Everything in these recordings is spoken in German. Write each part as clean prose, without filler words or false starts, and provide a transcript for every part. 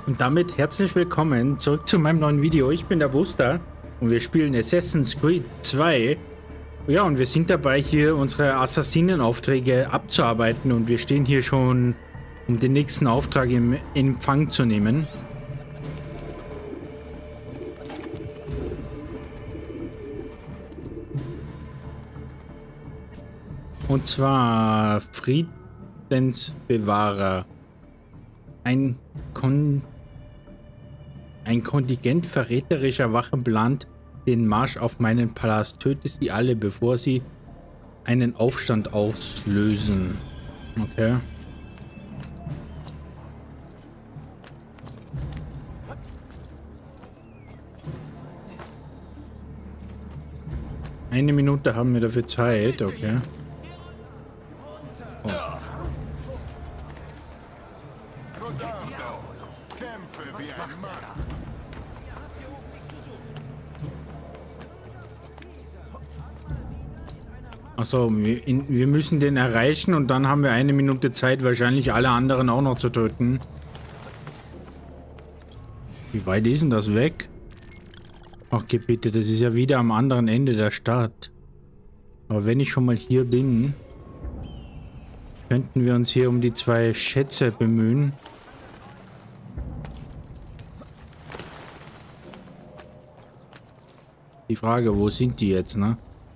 Und damit herzlich willkommen zurück zu meinem neuen Video. Ich bin der Buster und wir spielen Assassin's Creed 2. Ja, und wir sind dabei, hier unsere Assassinenaufträge abzuarbeiten und wir stehen hier schon, um den nächsten Auftrag in Empfang zu nehmen. Und zwar Friedensbewahrer. Ein Kontingent verräterischer Wachen plant den Marsch auf meinen Palast. Töte sie alle, bevor sie einen Aufstand auslösen. Okay. Eine Minute haben wir dafür Zeit, okay. Oh. Achso, wir müssen den erreichen und dann haben wir eine Minute Zeit, wahrscheinlich alle anderen auch noch zu töten. Wie weit ist denn das weg? Ach, bitte, das ist ja wieder am anderen Ende der Stadt. Aber wenn ich schon mal hier bin, könnten wir uns hier um die 2 Schätze bemühen. Die Frage, wo sind die jetzt, ne?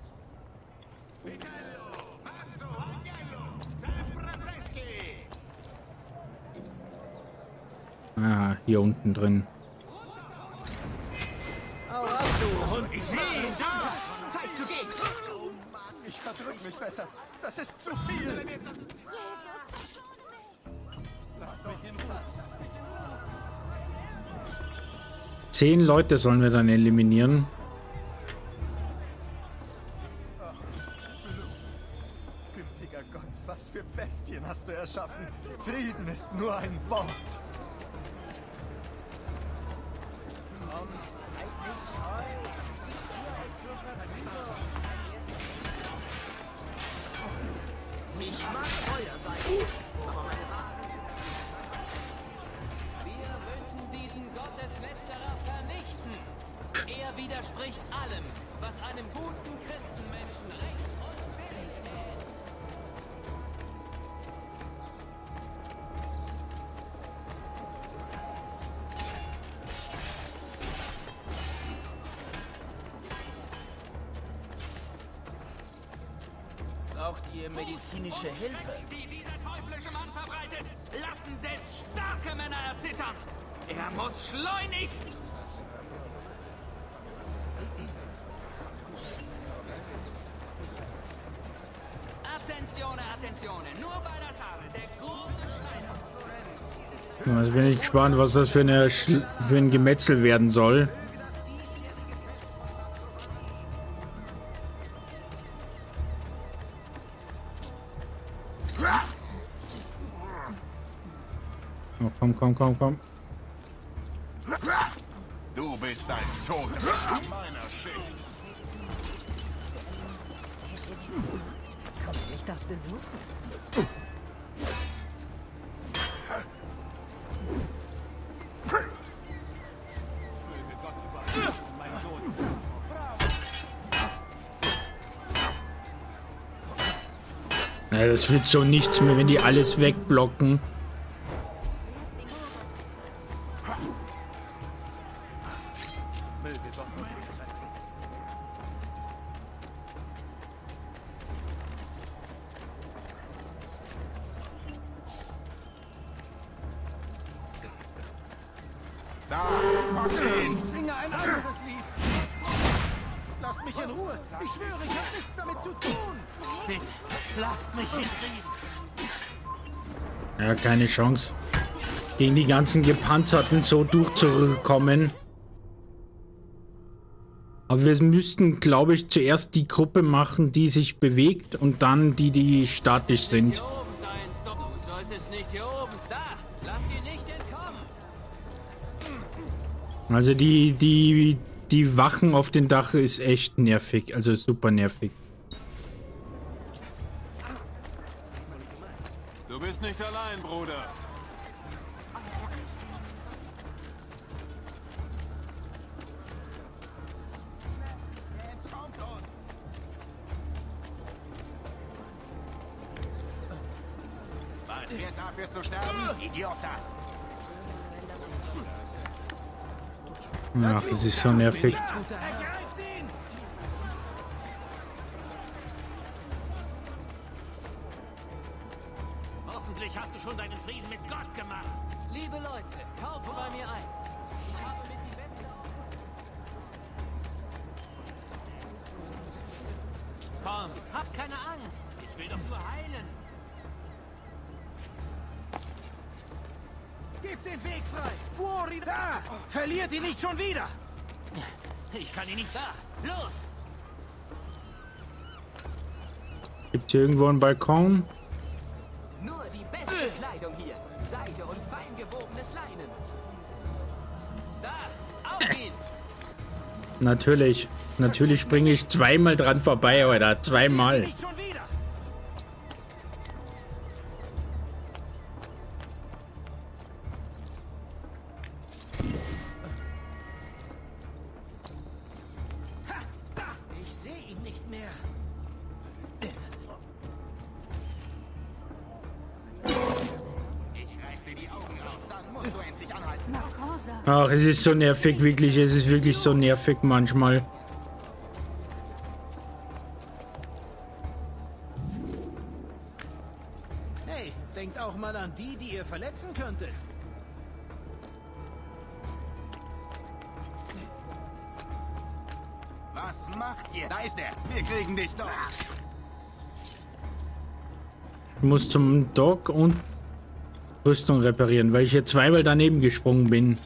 Ah, hier unten drin. Ich verdrück mich besser. Das ist zu viel. Lasst mich in Ruhe. 10 Leute sollen wir dann eliminieren. Gütiger Gott, was für Bestien hast du erschaffen. Frieden ist nur ein Wort. Ich mag Feuer sein, aber meine Ware... Wir müssen diesen Gotteslästerer vernichten. Er widerspricht allem, was einem guten Christenmenschen recht und billig ist. Braucht ihr medizinische Hilfe? Die dieser teuflische Mann verbreitet, lassen selbst starke Männer erzittern. Er muss schleunigst... Attenzione, attenzione, nur bei der Schale, der große Schneider. Jetzt bin ich gespannt, was das für ein Gemetzel werden soll. Oh, komm. Du bist ein Toter in meiner Schicht. Kommt mich doch besuchen. Ja, das wird so nichts mehr, wenn die alles wegblocken. Ich singe ein anderes Lied. Lasst mich in Ruhe. Ich schwöre, ich habe nichts damit zu tun. Bitte, lasst mich in Frieden. Ja, keine Chance. Gegen die ganzen Gepanzerten so durchzukommen. Aber wir müssten, glaube ich, zuerst die Gruppe machen, die sich bewegt und dann die, die statisch sind. Hier oben sein, Stop. Du solltest nicht hier oben. Da, lass dir nicht entkommen. Also die Wachen auf dem Dach ist echt nervig, also super nervig. Du bist nicht allein, Bruder. Wer dafür zu sterben? Idiota! Ach, das ist so nervig. Ergreift ihn! Hoffentlich hast du schon deinen Frieden mit Gott gemacht. Liebe Leute, kaufe bei mir ein. Ich habe mit die beste... Komm, hab keine Angst. Ich will doch nur heilen. Gebt den Weg frei! Fuori da! Verliert ihn nicht schon wieder! Ich kann ihn nicht da. Los! Gibt hier irgendwo einen Balkon? Nur die beste Kleidung hier. Seide und feingewobenes Leinen. Da, auf ihn! Natürlich. Natürlich springe ich zweimal dran vorbei, oder? Zweimal. Nicht schon wieder! Ha, da! Ich sehe ihn nicht mehr. Ich reiß dir die Augen raus, dann musst du endlich anhalten. Ach, es ist so nervig, wirklich. Es ist wirklich so nervig manchmal. Hey, denkt auch mal an die, die ihr verletzen könntet. Was macht ihr? Da ist er. Wir kriegen dich doch. Ich muss zum Dock und Rüstung reparieren, weil ich hier zweimal daneben gesprungen bin.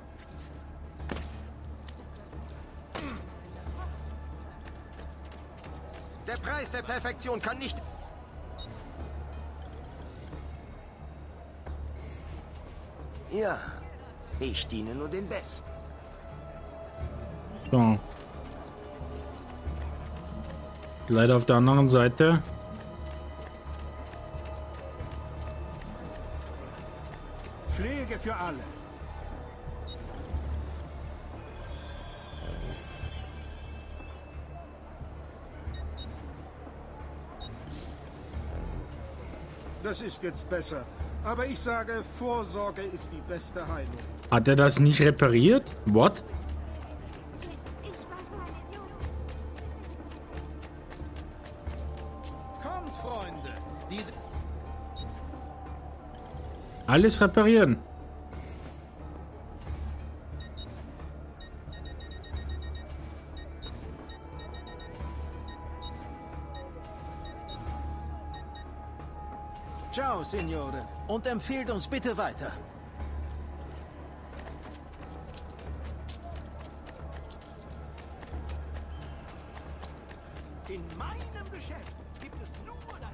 Der Preis der Perfektion kann nicht... Ja, ich diene nur den Besten. So. Leider auf der anderen Seite. Pflege für alle. Das ist jetzt besser. Aber ich sage, Vorsorge ist die beste Heilung. Hat er das nicht repariert? What? Kommt, Freunde. Diese... Alles reparieren. Ciao, Signore. Und empfehlt uns bitte weiter. In meinem Geschäft gibt es nur das...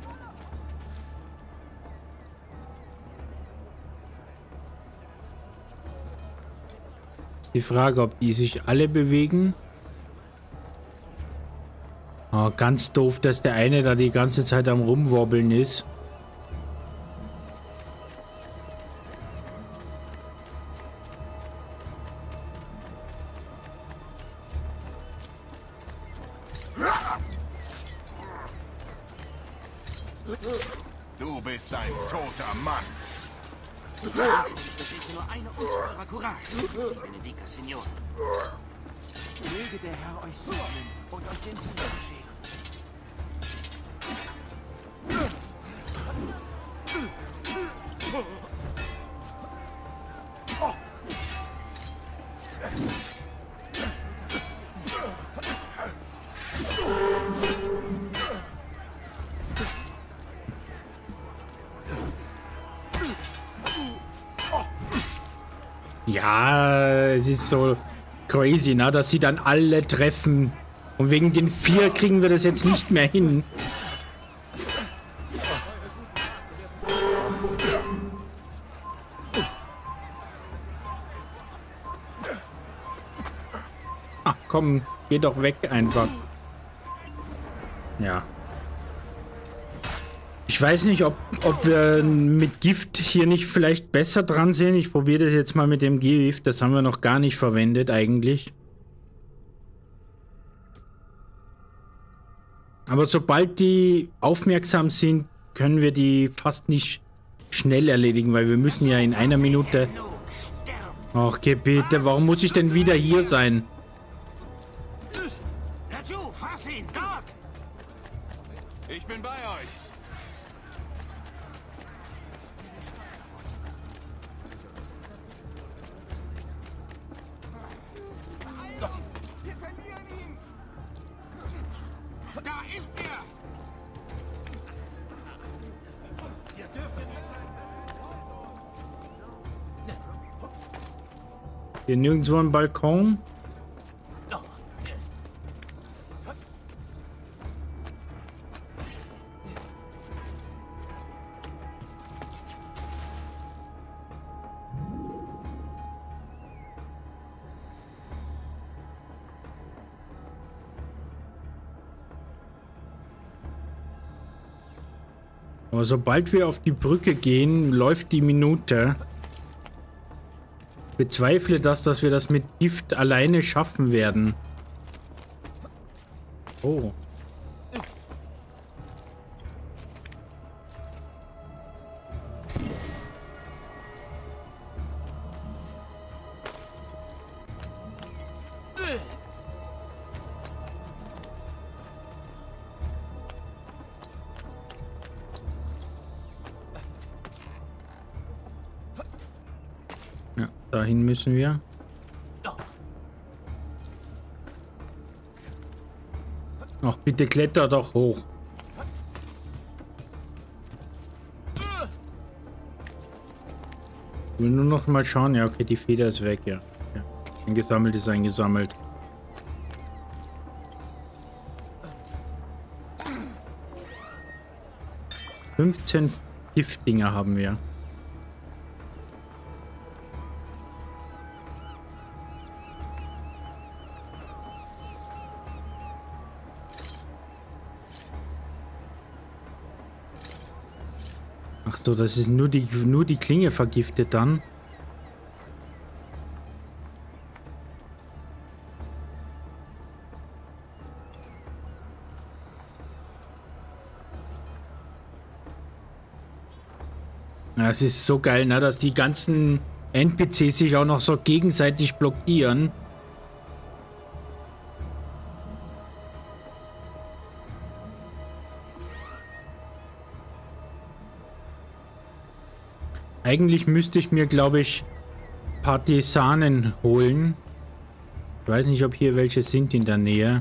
Ist die Frage, ob die sich alle bewegen. Oh, ganz doof, dass der eine da die ganze Zeit am Rumwobbeln ist. Du bist ein toter Mann. Das ist nur eine unserer Courage. Benedica, Signor. Möge der Herr euch segnen und euch den Sieg bescheren. Ja, es ist so crazy, ne, dass sie dann alle treffen. Und wegen den 4 kriegen wir das jetzt nicht mehr hin. Ach komm, geh doch weg einfach. Ja. Ich weiß nicht, ob wir mit Gift hier nicht vielleicht besser dran sind. Ich probiere das jetzt mal mit dem Gift. Das haben wir noch gar nicht verwendet eigentlich. Aber sobald die aufmerksam sind, können wir die fast nicht schnell erledigen, weil wir müssen ja in einer Minute... Ach, bitte, warum muss ich denn wieder hier sein? Dazu, fass ihn, dort! Ich bin bei euch. Wir verlieren ihn! Da ist er! Ihr dürft ihn Hier nirgendwo ein Balkon. Aber sobald wir auf die Brücke gehen, läuft die Minute. Ich bezweifle dass wir das mit Gift alleine schaffen werden. Oh. Ja, dahin müssen wir. Ach, bitte kletter doch hoch. Ich will nur noch mal schauen. Ja, okay, die Feder ist weg, ja. Ja. Eingesammelt ist eingesammelt. – 15 Giftdinger haben wir. Ach so, das ist nur die Klinge vergiftet dann. Ja, es ist so geil, ne, dass die ganzen NPCs sich auch noch so gegenseitig blockieren. Eigentlich müsste ich mir, glaube ich, Partisanen holen. Ich weiß nicht, ob hier welche sind in der Nähe.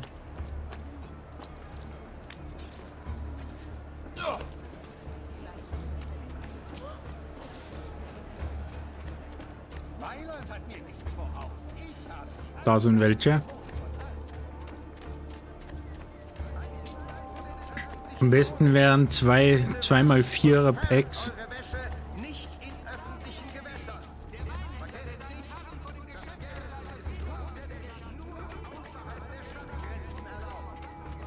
Mailand hat mir nichts voraus. Ich habe Da sind welche. Am besten wären 2x4er Packs. Eure Wäsche nicht in öffentlichen Gewässern. Vergesst nicht, nur außerhalb der Stadtgrenzen erlaubt.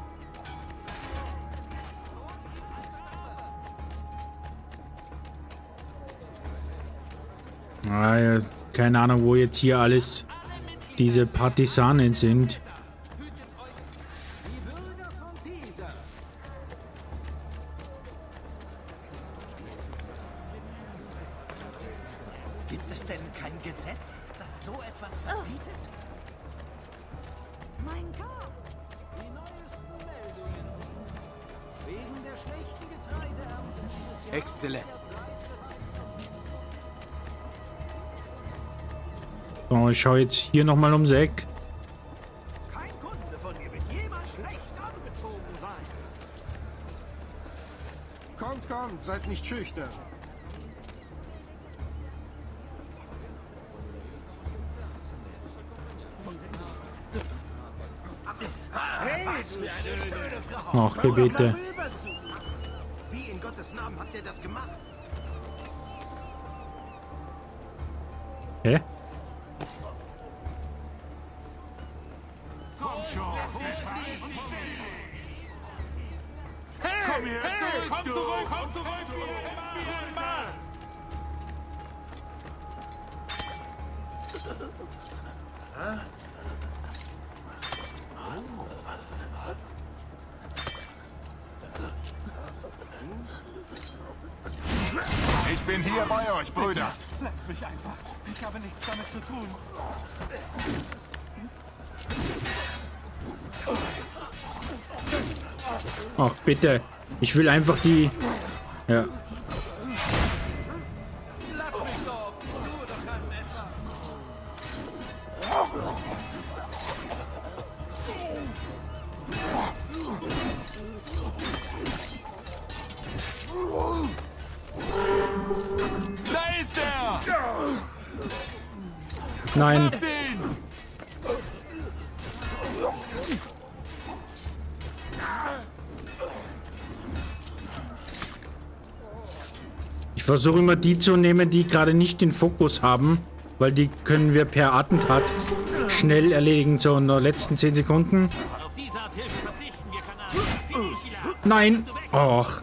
Ah, ja, keine Ahnung, wo jetzt hier alles diese Partisanen sind. die Bürger von Pisa. Gibt es denn kein Gesetz, das so etwas verbietet? Mein Gott! Die neuesten Meldungen. Wegen der schlechten Getreideernte dieses Jahr. Exzellent. So, ich schaue jetzt hier nochmal ums Eck. Kein Kunde von mir wird jemals schlecht angezogen sein. Kommt, seid nicht schüchtern. Hey, was für eine schöne Frau. Ach, Gebete. Rüber zu. Wie in Gottes Namen habt ihr das gemacht? Hä? Komm zurück, wieder im Ball. Ich bin hier bei euch, Brüder. Lasst mich einfach. Ich habe nichts damit zu tun. Ach, bitte. Ich will einfach die... Ja. Lass mich doch. Tue doch keinem etwas. Da ist er! Nein. Macht ihn! Ich versuche immer die zu nehmen, die gerade nicht den Fokus haben, weil die können wir per Attentat schnell erledigen, so in den letzten 10 Sekunden. Auf diese Art Hilfe verzichten wir, Kanal. Finiscila. Nein! Och.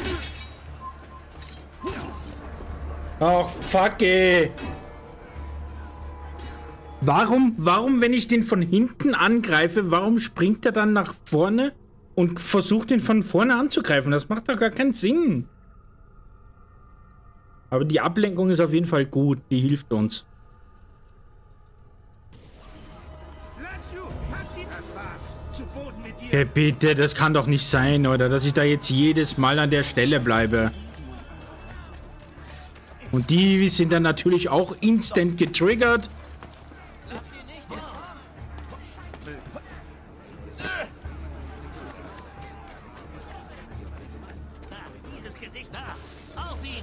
Ach, fuck, ey. Warum, wenn ich den von hinten angreife, warum springt er dann nach vorne und versucht, ihn von vorne anzugreifen? Das macht doch gar keinen Sinn. Aber die Ablenkung ist auf jeden Fall gut. Die hilft uns. Hey, bitte, das kann doch nicht sein, oder? Dass ich da jetzt jedes Mal an der Stelle bleibe. Und die sind dann natürlich auch instant getriggert. Dieses Gesicht da. Auf ihn.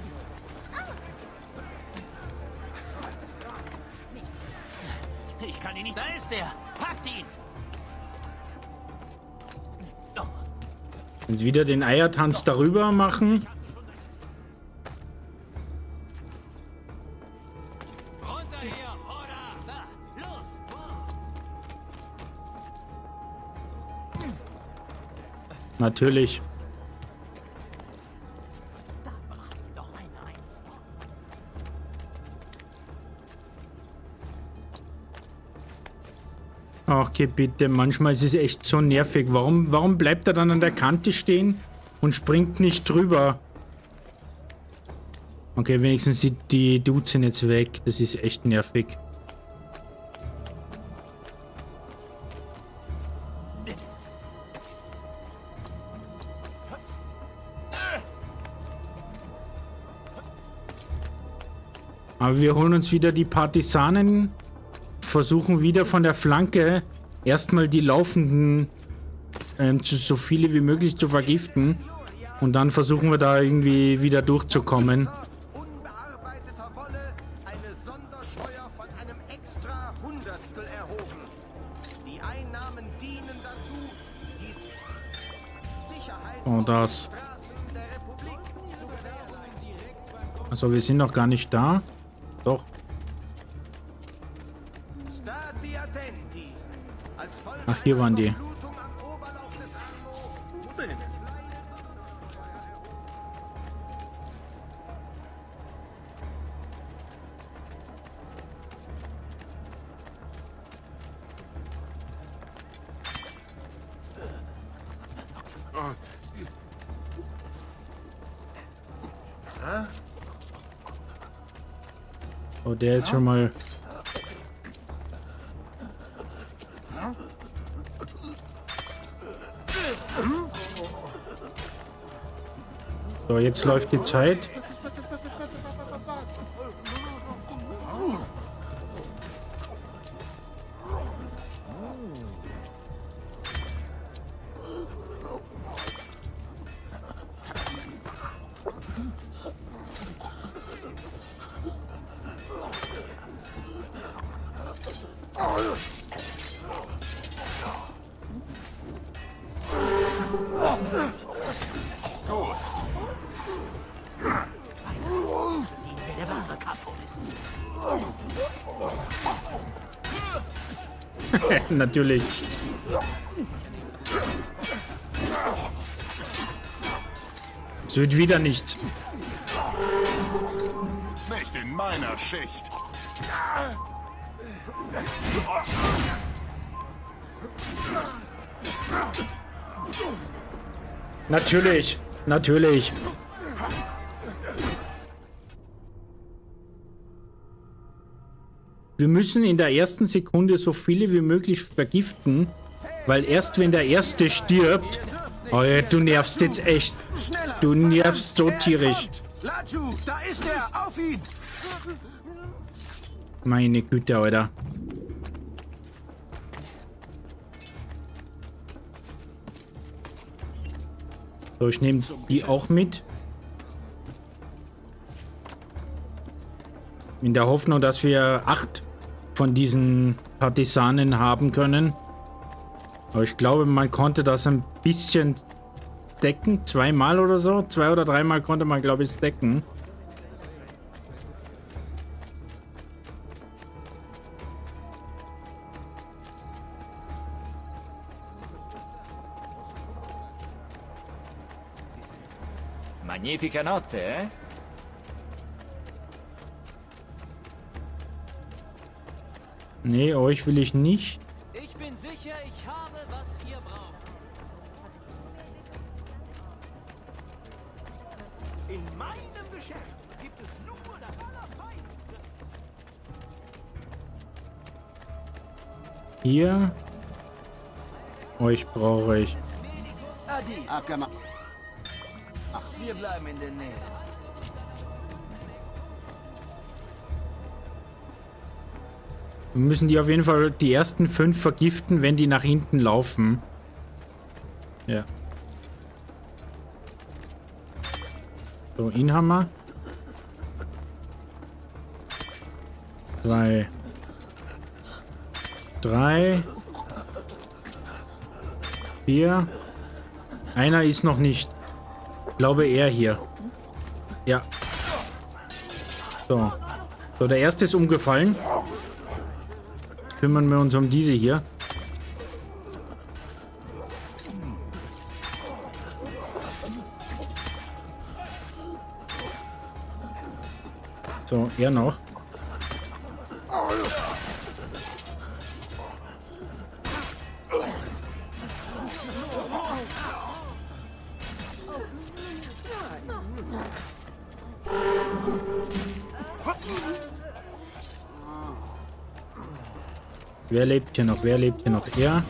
Ich kann ihn nicht. Da ist er. Packt ihn. Und wieder den Eiertanz darüber machen. Runter hier, oder? Da. Los. Natürlich. Ach, okay, bitte. Manchmal ist es echt so nervig. Warum bleibt er dann an der Kante stehen und springt nicht drüber? Okay, wenigstens die Dudes sind jetzt weg. Das ist echt nervig. Aber wir holen uns wieder die Partisanen. Versuchen wieder von der Flanke erstmal die Laufenden so viele wie möglich zu vergiften. Und dann versuchen wir da irgendwie wieder durchzukommen. Unbearbeiteter Wolle eine Sondersteuer von einem extra Hundertstel erhoben. Die Einnahmen dienen dazu, die Sicherheit Und das. auf den Straßen der Republik zu gewährleisten. Also wir sind noch gar nicht da. Doch. Stati attenti. Als Folge Ach, hier waren die. einer Überflutung am Oberlauf des Arno muss eine kleine Oh, der ist schon mal... So, jetzt läuft die Zeit. Der wahre Capo ist. Natürlich. Es wird wieder nichts. Nicht in meiner Schicht. Natürlich. Natürlich. wir müssen in der ersten Sekunde so viele wie möglich vergiften, weil erst wenn der Erste stirbt... Oh ja, du nervst jetzt echt. Du nervst so tierisch. Laju, da ist er! Auf ihn! Meine Güte, Alter. So, ich nehme die auch mit. In der Hoffnung, dass wir 8 von diesen Partisanen haben können. Aber ich glaube, man konnte das ein bisschen decken. 2-mal oder so. 2 oder 3-mal konnte man, glaube ich, decken. Magnifica notte, eh? Nee, euch will ich nicht. Ich bin sicher, ich habe, was ihr braucht. In meinem Geschäft gibt es nur das Allerfeinste. Hier. Euch brauche ich. Adi, Akama. Ach, wir bleiben in der Nähe. Wir müssen die auf jeden Fall die ersten 5 vergiften, wenn die nach hinten laufen. Ja. So, ihn haben wir. 2. 3. 4. Einer ist noch nicht. Ich glaube, er hier. Ja. So. So, der erste ist umgefallen. Kümmern wir uns um diese hier. So, er noch. Wer lebt hier noch? Wer lebt hier noch? Er.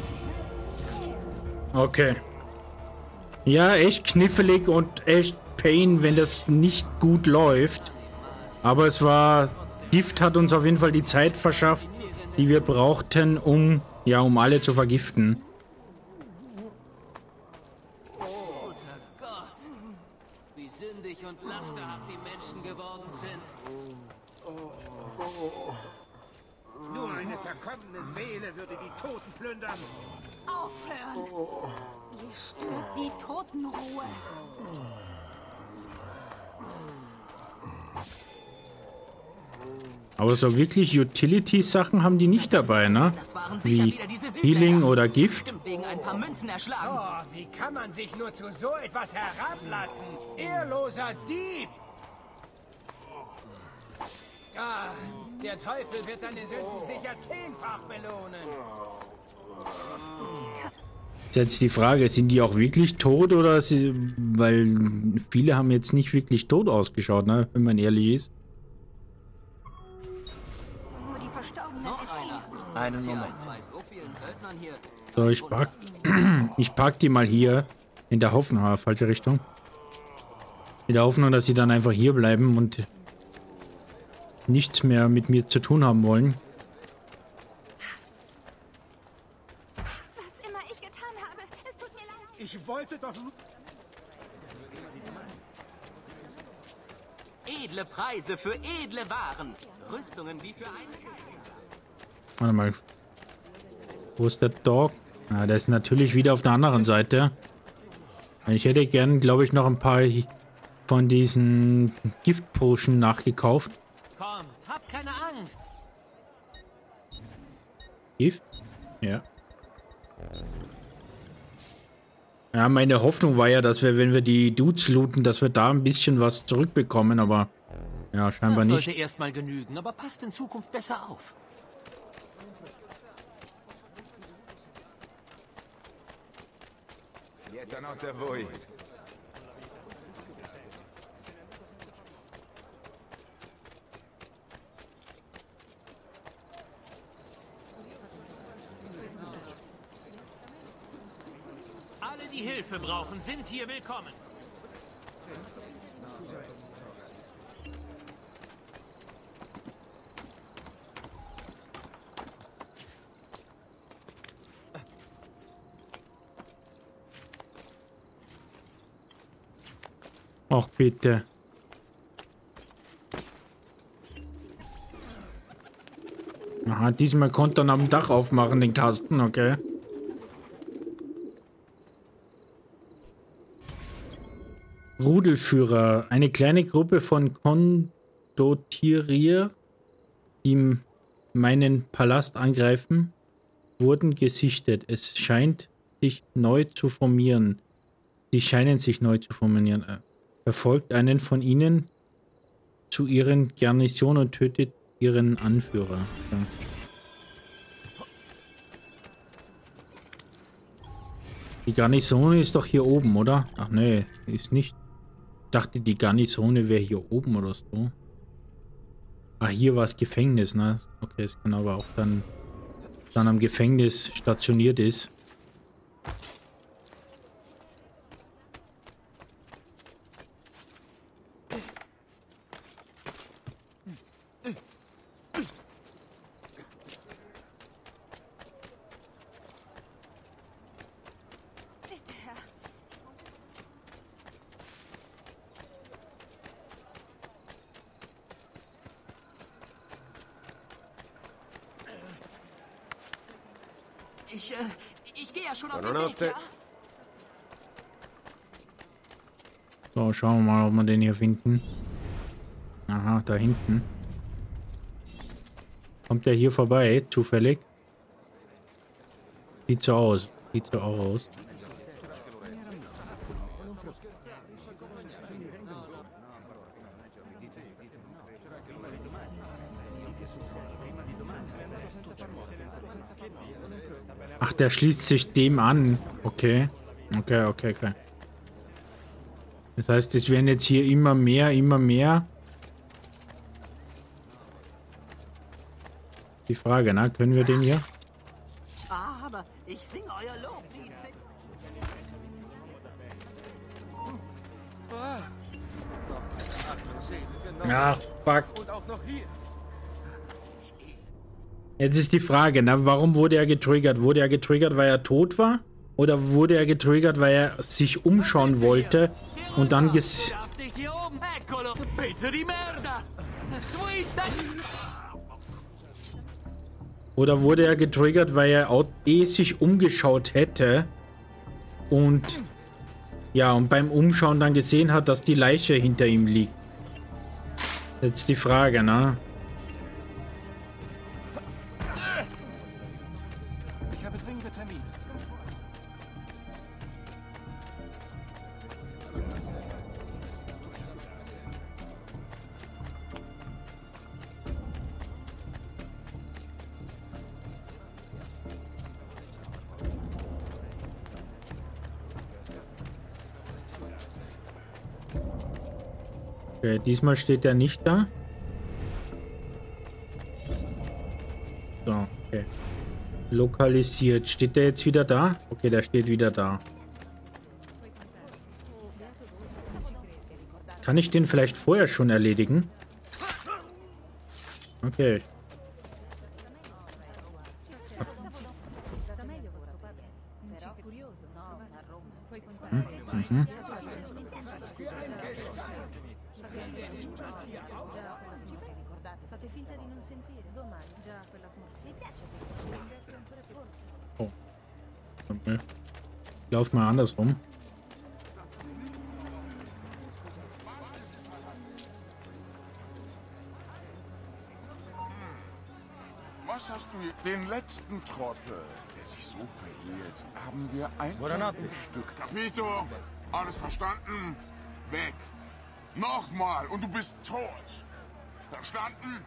Okay. Ja, echt knifflig und echt Pain, wenn das nicht gut läuft. Aber es war... Gift hat uns auf jeden Fall die Zeit verschafft, die wir brauchten, um alle zu vergiften. Guter Gott. Wie sündig und lasterhaft die Menschen geworden sind. Nur eine verkommene Seele würde die Toten plündern. Aufhören! Ihr stört die Totenruhe. Aber so wirklich Utility-Sachen haben die nicht dabei, ne? Das waren sicher Wie wieder diese Südländer. Healing oder Gift. Bestimmt wegen ein paar Münzen erschlagen. Oh, wie kann man sich nur zu so etwas herablassen? Ehrloser Dieb! Ah, der Teufel wird deine Sünden sicher 10-fach belohnen. Ist jetzt die Frage, sind die auch wirklich tot oder weil viele haben jetzt nicht wirklich tot ausgeschaut, ne? Wenn man ehrlich ist. Nur die Verstorbenen Noch erzählen. einer. Einen Moment. Bei so vielen Söldnern hier. So, ich park die mal hier in der Hoffnung, falsche Richtung. In der Hoffnung, dass sie dann einfach hier bleiben und nichts mehr mit mir zu tun haben wollen. Was immer ich getan habe, es tut mir leid. Ich wollte doch... Edle Preise für edle Waren. Rüstungen wie für einen... Warte mal. Wo ist der Dog? Ah, der ist natürlich wieder auf der anderen Seite. Ich hätte gern, glaube ich, noch ein paar von diesen Giftpotion nachgekauft. Komm, hab keine Angst. Gift? Ja. Ja, meine Hoffnung war ja, dass wir, wenn wir die Dudes looten, dass wir da ein bisschen was zurückbekommen, aber ja, scheinbar Das nicht. sollte erstmal genügen, aber passt in Zukunft besser auf. Lieutenant voi. Alle, die Hilfe brauchen, sind hier willkommen. Ach, bitte. Aha, diesmal konnte er am Dach aufmachen, den Kasten, okay. Rudelführer. Eine kleine Gruppe von Kondottierier, die meinen Palast angreifen, wurden gesichtet. Es scheint sich neu zu formieren. Sie scheinen sich neu zu formieren. Verfolgt einen von ihnen zu ihren Garnison und tötet ihren Anführer. Ja. Die Garnisone ist doch hier oben, oder? Ach nee, ist nicht. Ich dachte, die Garnisone wäre hier oben oder so. Ah, hier war das Gefängnis, ne? Okay, es kann aber auch dann am Gefängnis stationiert ist. Ich gehe ja schon aus dem Weg, ja? So, schauen wir mal, ob wir den hier finden. Aha, da hinten. Kommt der hier vorbei, zufällig? Sieht so aus. Sieht so auch aus. Ach, der schließt sich dem an. Okay. Okay. Das heißt, es werden jetzt hier immer mehr. Die Frage, ne? Können wir den hier? Aber ich singe euer Lob. Ach, fuck. Jetzt ist die Frage, ne? Warum wurde er getriggert? Wurde er getriggert, weil er tot war? Oder wurde er getriggert, weil er sich umschauen wollte und dann Oder wurde er getriggert, weil er sich umgeschaut hätte und ja, und beim Umschauen dann gesehen hat, dass die Leiche hinter ihm liegt? Jetzt die Frage, ne? Ich habe dringende Termine. Okay, diesmal steht er nicht da. So, okay. Lokalisiert. Steht der jetzt wieder da? Okay, der steht wieder da. Kann ich den vielleicht vorher schon erledigen? Okay. Mhm. Oh. Okay. Ich lauf mal andersrum. Was hast du? Den letzten Trottel, der sich so verhielt, haben wir eingestückt. Capito, alles verstanden? Weg. Nochmal und du bist tot. Verstanden?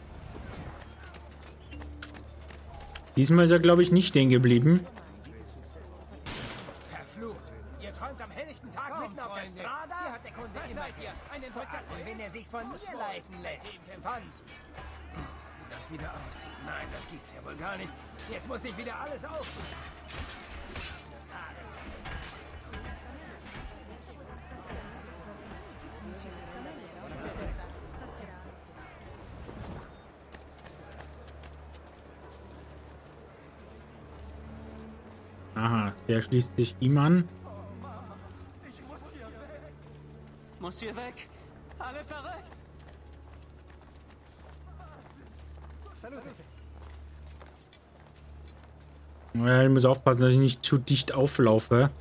Diesmal ist er, glaube ich, nicht stehen geblieben. Verflucht! Ihr träumt am helllichten Tag mitten auf der Strada? Hier hat der Kunde immer hier einen Verdacht. Und wenn er sich von mir leiten lässt. Wie das wieder aussieht. Nein, das gibt's ja wohl gar nicht. Jetzt muss ich wieder alles aufbauen. Aha, der schließt sich ihm an. Muss hier weg. Alle verrückt. Ja, ich muss aufpassen, dass ich nicht zu dicht auflaufe.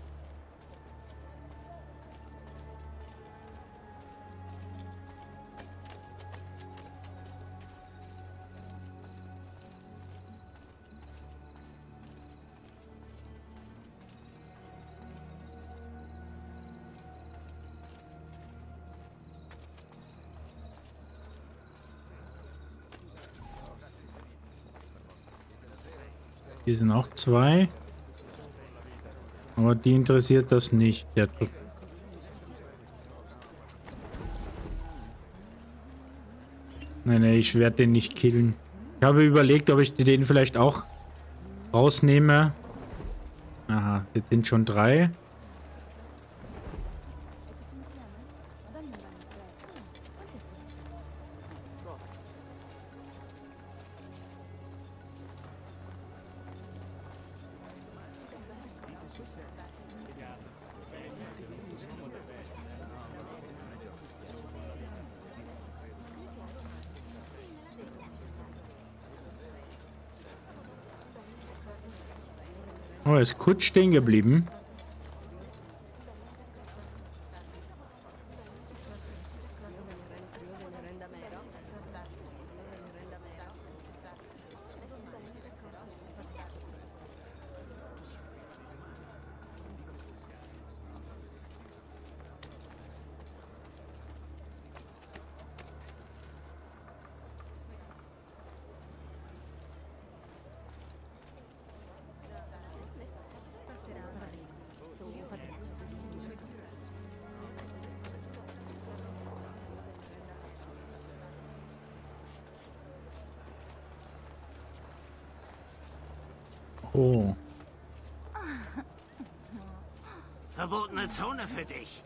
Hier sind auch zwei. Aber die interessiert das nicht. Der Nein, ich werde den nicht killen. Ich habe überlegt, ob ich den vielleicht auch rausnehme. Aha, jetzt sind schon 3. Oh, er ist kurz stehen geblieben. Oh. Verbotene Zone für dich.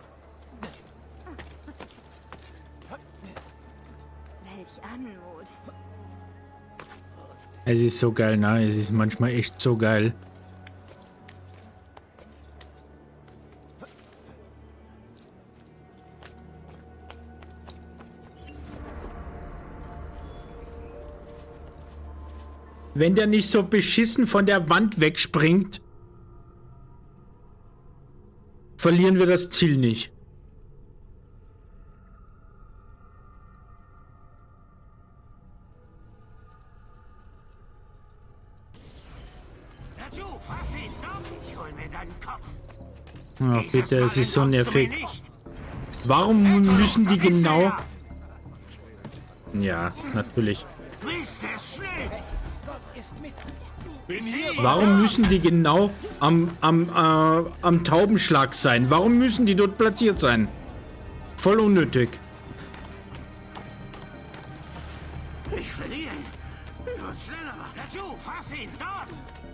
Welch Anmut. Es ist so geil, ne? Es ist manchmal echt so geil. Wenn der nicht so beschissen von der Wand wegspringt, verlieren wir das Ziel nicht. Ach bitte, es ist so nervig. Warum müssen die genau... Ja, natürlich. Warum müssen die genau am Taubenschlag sein? Warum müssen die dort platziert sein? Voll unnötig. Ich verliere. Du musst schneller machen. Dazu, fass ihn, dort!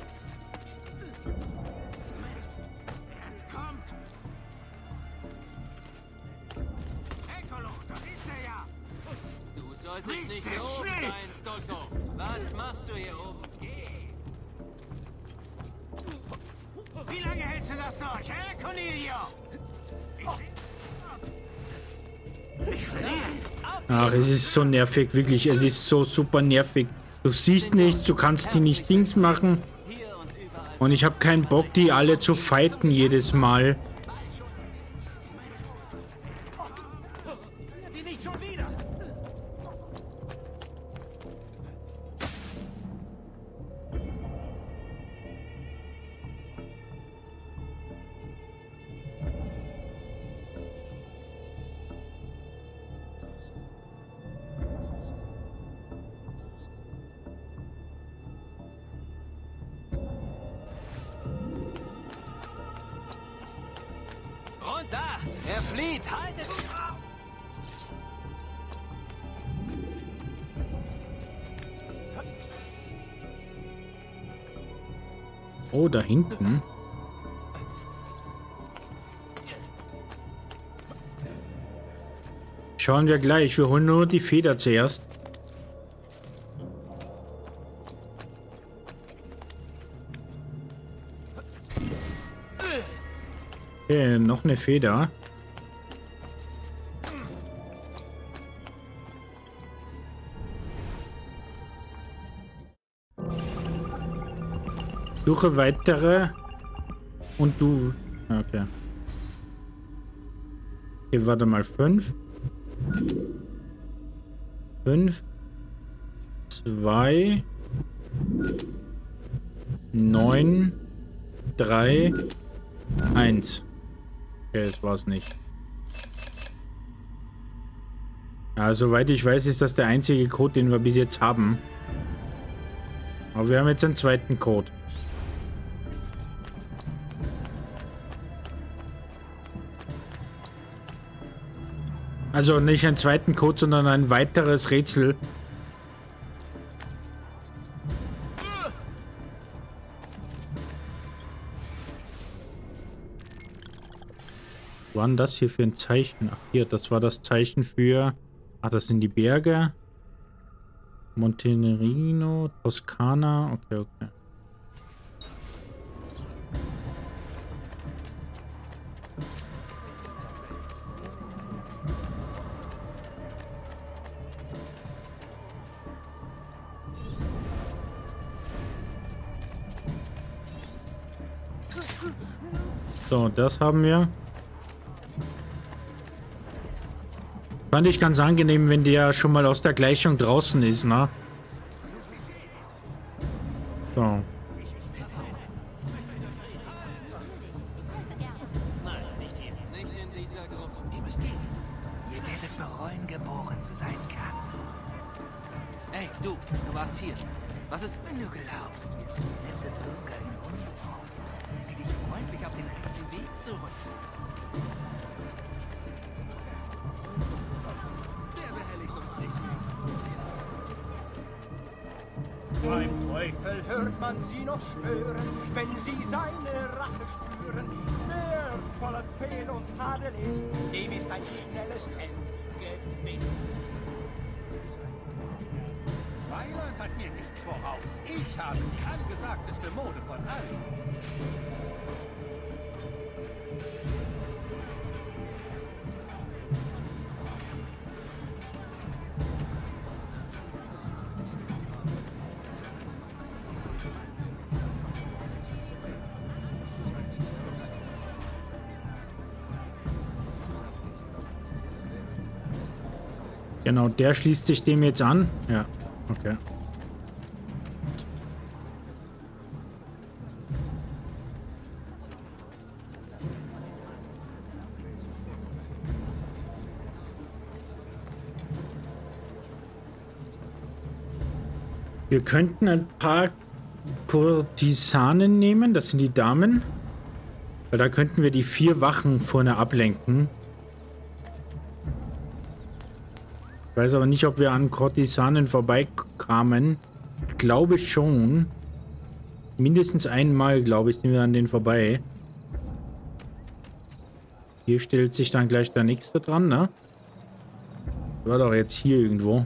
Kommt! Eccolo, da ist er ja! Du solltest nicht hier oben sein, Stolto. Was machst du hier oben? Geh! Wie lange hältst du das durch, hä, Cornelio? Ich verliere. Ach, es ist so nervig, wirklich. Es ist so super nervig. Du siehst nichts, du kannst die nicht Dings machen. Und ich habe keinen Bock, die alle zu fighten jedes Mal. Die nicht schon wieder. Und da! Er flieht! Haltet! Oh, da hinten. Schauen wir gleich. Wir holen nur die Feder zuerst. Okay, noch eine Feder. Suche weitere. Und du. Okay. Okay, warte mal. 5. 5. 2. 9. 3. 1. Okay, das war's nicht. Ja, soweit ich weiß, ist das der einzige Code, den wir bis jetzt haben. Aber wir haben jetzt einen zweiten Code. Also nicht einen zweiten Code, sondern ein weiteres Rätsel. Was war denn das hier für ein Zeichen? Ach hier, das war das Zeichen für... Ach, das sind die Berge. Montenerino, Toskana. Okay, okay. So, das haben wir. Fand ich ganz angenehm, wenn der schon mal aus der Gleichung draußen ist, ne? So. Nein, nicht hier. Nicht in dieser Gruppe. Ihr müsst gehen. Ihr werdet bereuen, geboren zu sein, Katze. Ey, du warst hier. Was ist, wenn du glaubst, wir sind nette Bürger in Uniform, die dich freundlich auf den rechten Weg zurückführen? Der behelligt uns nicht. Beim Teufel hört man sie noch schwören, wenn sie seine Rache spüren. Wer voller Fehl und Tadel ist, dem ist ein schnelles Ende gewiss. Weiland hat mir nichts voraus. Ich habe die angesagteste Mode von allen. Genau, der schließt sich dem jetzt an. Ja, okay. Wir könnten ein paar Kurtisanen nehmen, das sind die Damen. Weil da könnten wir die 4 Wachen vorne ablenken. Ich weiß aber nicht, ob wir an Kurtisanen vorbeikamen. Glaube schon. Mindestens einmal, glaube ich, sind wir an denen vorbei. Hier stellt sich dann gleich der nächste dran, ne? War doch jetzt hier irgendwo.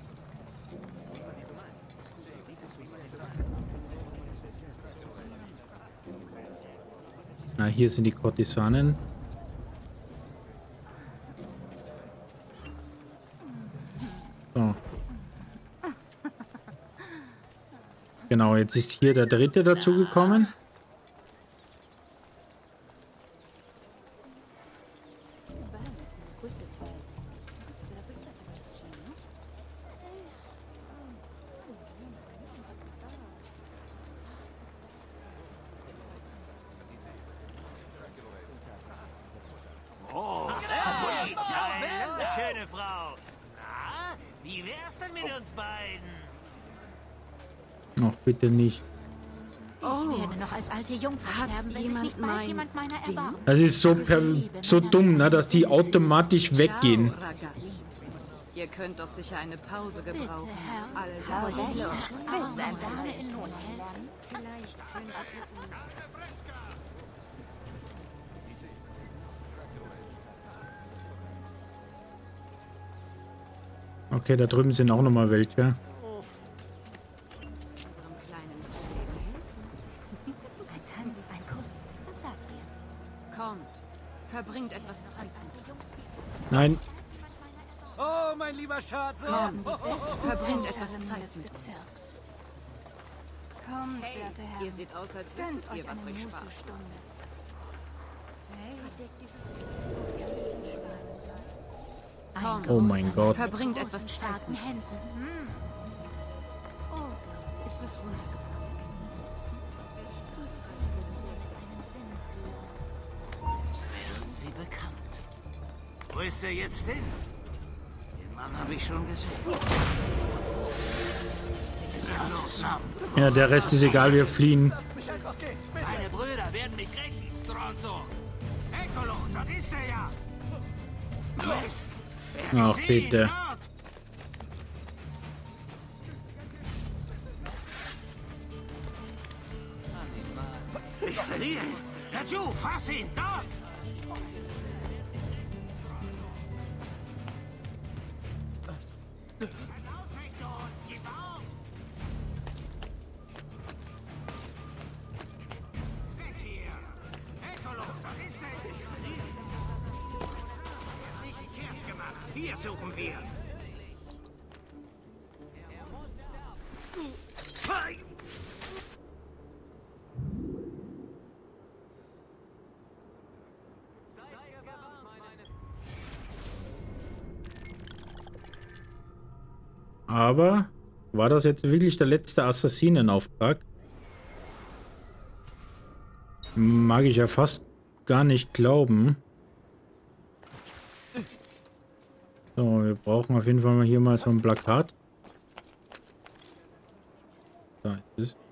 Na, hier sind die Kurtisanen. So. Genau, jetzt ist hier der dritte dazugekommen. Schöne Frau. Na, wie wär's denn mit uns beiden? Ach, bitte nicht. Ich werde noch als alte Jungfer sterben, wenn sich nicht bald jemand meiner erbarmt. Das ist so dumm, ne, dass die automatisch weggehen. Ihr könnt doch sicher eine Pause gebrauchen. Bitte, Herr. Willst du eine Dame in Not helfen? Vielleicht könnt Okay, da drüben sind auch noch mal welche. Ein Tanz, ein Kuss. Was sagt ihr? Kommt, Verbringt etwas Zeit. Nein. Oh, mein lieber Schatz. Verbringt etwas Zeit des Bezirks. Kommt, hey, werte Herren. ihr seht aus, als wüsstet ihr, was euch Spaß macht. Hey, verdeckt dieses Video so ganz Spaß. Oh mein Gott. Verbringt etwas Zeit starken mit Händen. uns. Oh, dort Ist es runtergefallen? Ist mir irgendwie bekannt. Wo ist er jetzt hin? Den Mann habe ich schon gesehen. Na los, Sam. Ja, der Rest ist egal, wir fliehen. Meine Brüder werden mich rächen, Stronzo. Eccolo, dort ist er ja. Mist. Ach, bitte. Ich verliere ihn. Dazu, fass ihn, dort! Hier suchen wir. Aber war das jetzt wirklich der letzte Assassinenauftrag? Mag ich ja fast gar nicht glauben. So, wir brauchen auf jeden Fall mal hier mal so ein Plakat. Da ist es.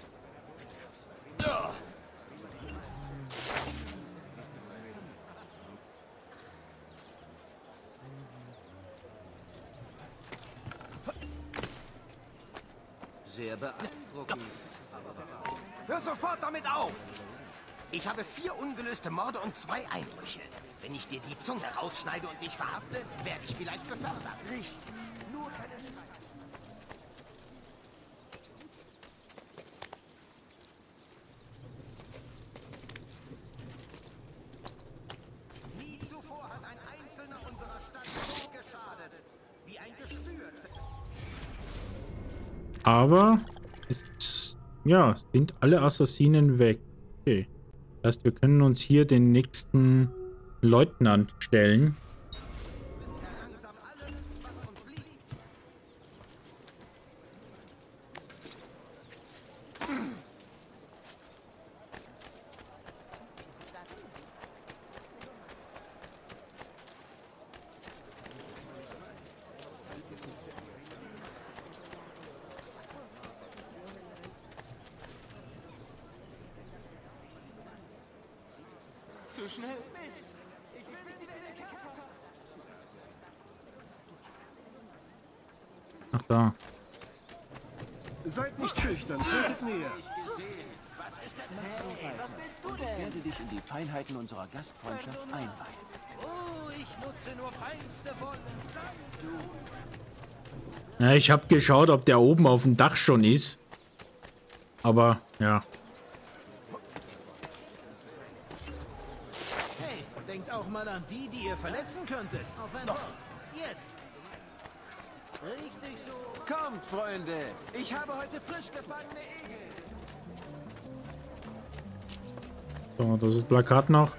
Sehr beeindruckend. Hör sofort damit auf! Ich habe 4 ungelöste Morde und 2 Einbrüche. Wenn ich dir die Zunge rausschneide und dich verhafte, werde ich vielleicht befördert. Richtig. Nur keine Streit. Nie zuvor hat ein Einzelner unserer Stadt so geschadet. Wie ein Geschwür. Aber es, ja, sind alle Assassinen weg. Okay. Das heißt, wir können uns hier den nächsten Leutnant stellen. Zu schnell. Mist. Ich will wieder in der Kerker. Ach da. Seid nicht schüchtern, tretet näher. Was ist denn hey, was willst du denn? Ich werde dich in die Feinheiten unserer Gastfreundschaft einweihen. Oh, ich nutze nur feinste Wolle. Ja, ich habe geschaut, ob der oben auf dem Dach schon ist. Aber, ja. Hey, denkt auch mal an die, die ihr verletzen könntet. Auf ein Wort. Jetzt. Richtig so. Kommt, Freunde. Ich habe heute frisch gefangene Egel. So, das ist Plakat noch.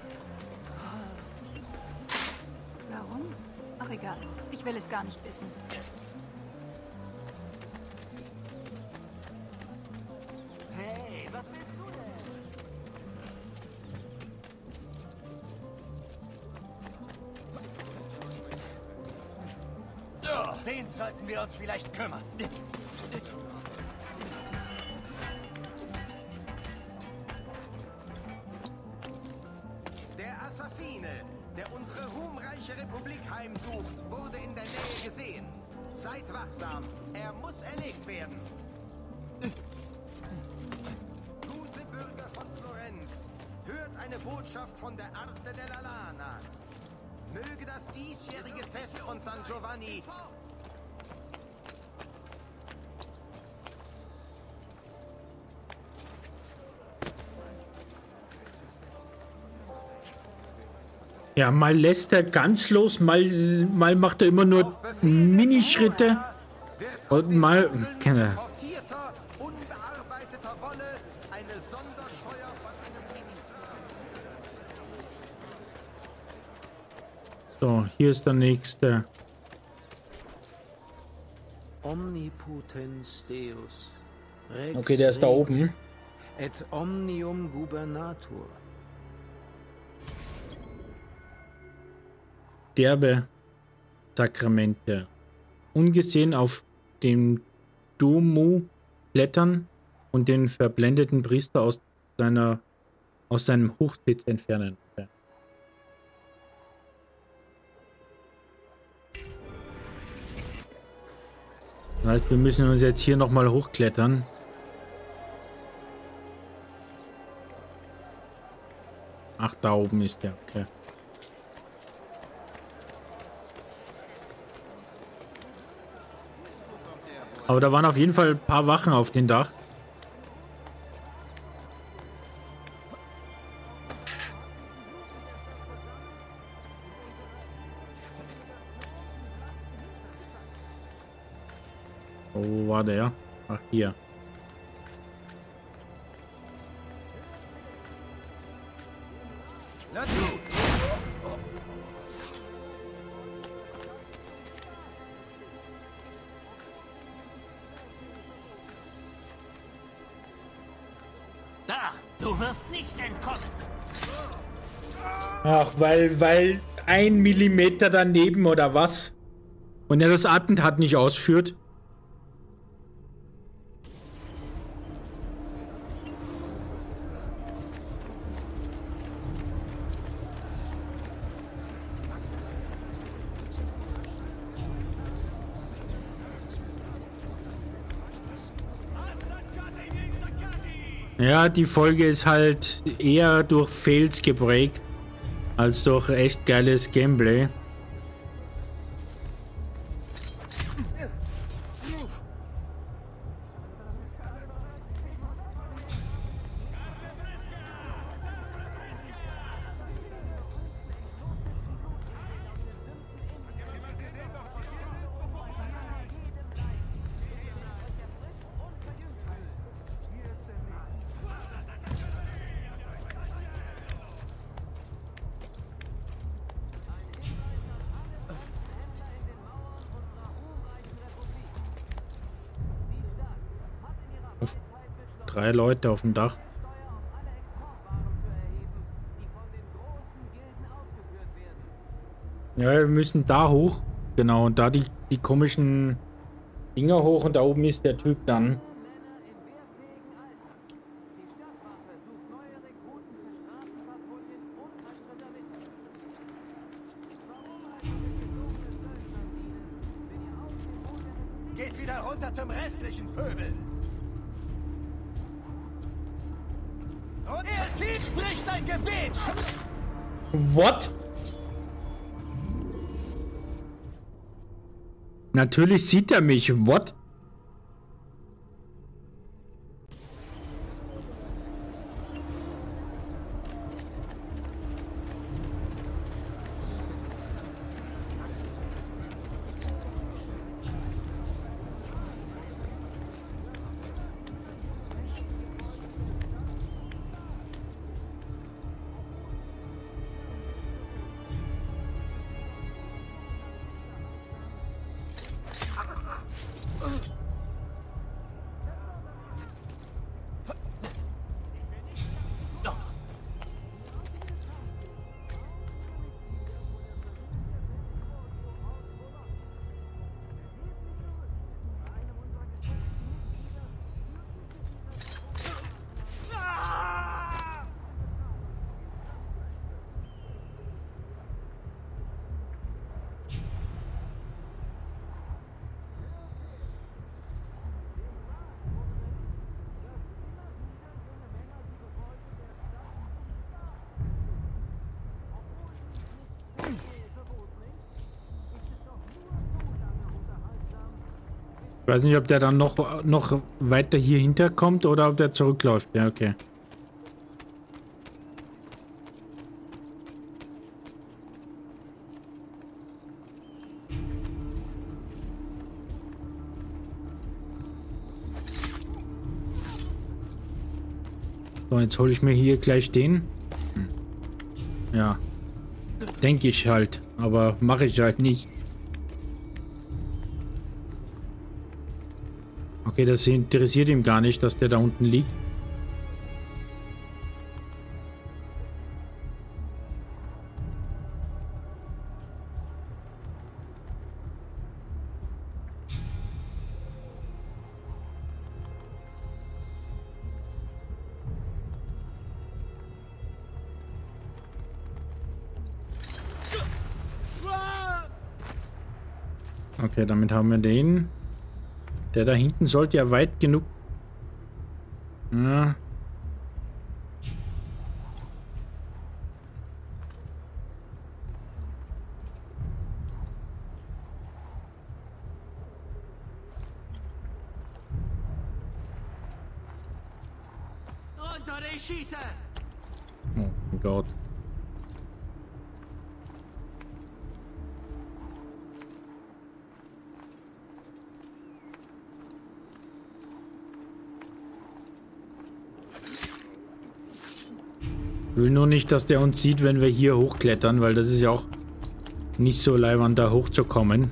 Warum? Ach egal. Ich will es gar nicht wissen. Hey, was willst du denn? Den sollten wir uns vielleicht kümmern. Der Assassine, der unsere ruhmreiche Republik heimsucht, wurde in der Nähe gesehen. Seid wachsam. Er muss erlegt werden. Gute Bürger von Florenz, hört eine Botschaft von der Arte della Lana. Möge das diesjährige Fest von San Giovanni Ja, mal lässt er ganz los, mal macht er immer nur Minischritte. Und mal... Importierter, unbearbeiteter Wolle, eine Sondersteuer von einem Extra. So, hier ist der nächste. Omnipotens Deus. Rex Okay, der ist da oben. Et omnium gubernator. Sterbesakramente. Ungesehen auf dem Domu klettern und den verblendeten Priester aus seinem Hochsitz entfernen. Okay. Das heißt, wir müssen uns jetzt hier nochmal hochklettern. Ach, da oben ist der, okay. Aber da waren auf jeden Fall ein paar Wachen auf dem Dach. Wo war der? Ach, hier. Da, du wirst nicht entkommen. Ach, weil 1 Millimeter daneben oder was? Und er das Attentat nicht ausführt? Ja, die Folge ist halt eher durch Fails geprägt, als durch echt geiles Gameplay. Drei Leute auf dem Dach. Ja, wir müssen da hoch. Genau, und da die komischen Dinger hoch und da oben ist der Typ dann. Geht wieder runter zum restlichen Pöbel. Und er spricht ein Gebet. What? Natürlich sieht er mich. What? Ich weiß nicht, ob der dann noch weiter hier hinterkommt oder ob der zurückläuft. Ja, okay. So, jetzt hole ich mir hier gleich den. Ja. Denke ich halt. Aber mache ich halt nicht. Okay, das interessiert ihm gar nicht, dass der da unten liegt. Okay, damit haben wir den. Der da hinten sollte ja weit genug... Ja. Runter die Schieße! Oh mein Gott. Ich will nur nicht, dass der uns sieht, wenn wir hier hochklettern, weil das ist ja auch nicht so leiwand, da hochzukommen.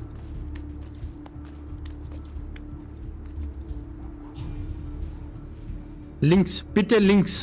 Links, bitte links.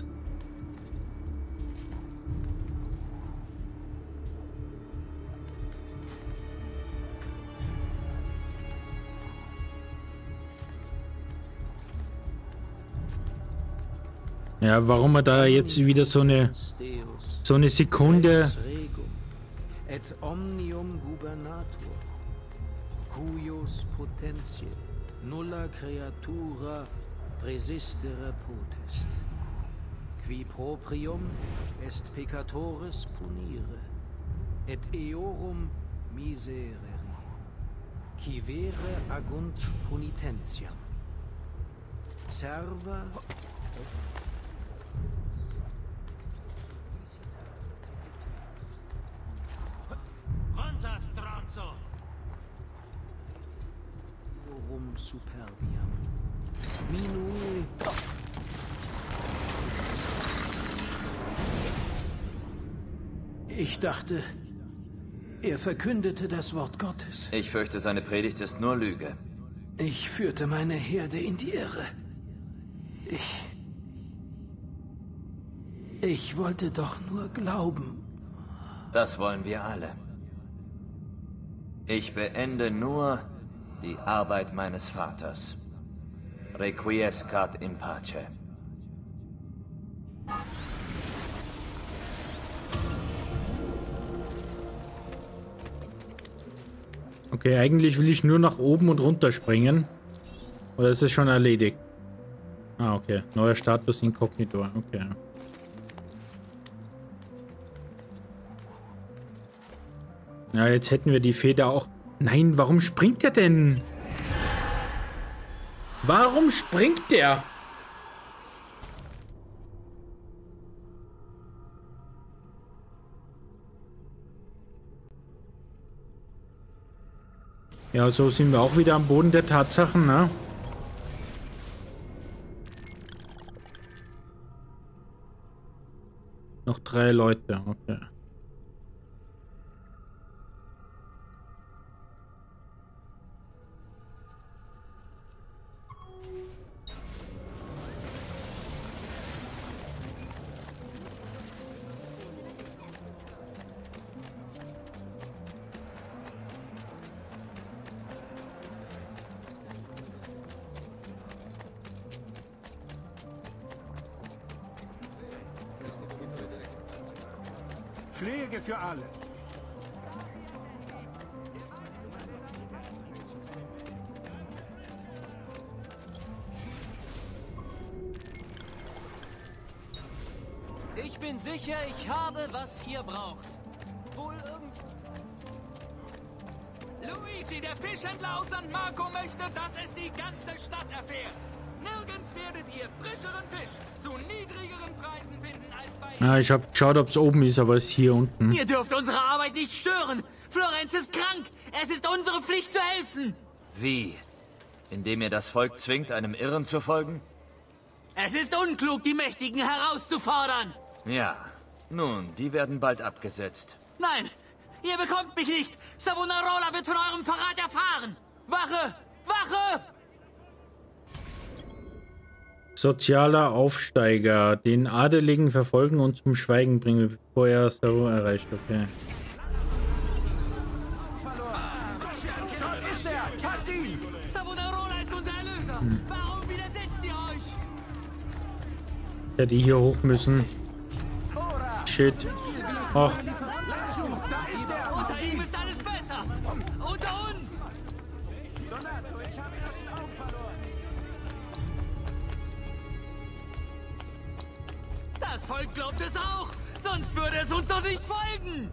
Ja, warum er da jetzt wieder so eine Sekunde... Et omnium gubernatur, cuius potentiae, nulla creatura resistere potest, qui proprium est peccatoris punire, et eorum miserere, qui vere agunt punitentiam, serva... Runter, Stronzo! Superbiam. Minui. Ich dachte, er verkündete das Wort Gottes. Ich fürchte, seine Predigt ist nur Lüge. Ich führte meine Herde in die Irre. Ich wollte doch nur glauben. Das wollen wir alle. Ich beende nur die Arbeit meines Vaters. Requiescat in pace. Okay, eigentlich will ich nur nach oben und runter springen. Oder ist es schon erledigt? Ah, okay. Neuer Status Inkognito. Okay. Ja, jetzt hätten wir die Feder auch... Nein, warum springt der denn? Warum springt der? Ja, so sind wir auch wieder am Boden der Tatsachen, ne? Noch 3 Leute, okay. Pflege für alle. Ich bin sicher, ich habe, was ihr braucht. Wohl Luigi, der Fischhändler aus San Marco, möchte, dass es die ganze Stadt erfährt. Nirgends werdet ihr frischeren Fisch zu niedrigeren Preisen finden als bei... Ja, ich habe geschaut, ob es oben ist, aber es ist hier unten. Ihr dürft unsere Arbeit nicht stören. Florenz ist krank. Es ist unsere Pflicht zu helfen. Wie? Indem ihr das Volk zwingt, einem Irren zu folgen? Es ist unklug, die Mächtigen herauszufordern. Ja, nun, die werden bald abgesetzt. Nein, ihr bekommt mich nicht. Savonarola wird von eurem Verrat erfahren. Wache! Wache! Sozialer Aufsteiger. Den Adeligen verfolgen und zum Schweigen bringen, bevor er Savo erreicht. Okay. Savonarola ist unser Erlöser. Warum widersetzt ihr euch? Hätte hier hoch müssen. Shit. Ach. Unter ihm ist alles besser. Unter uns. Das Volk glaubt es auch. Sonst würde es uns doch nicht folgen.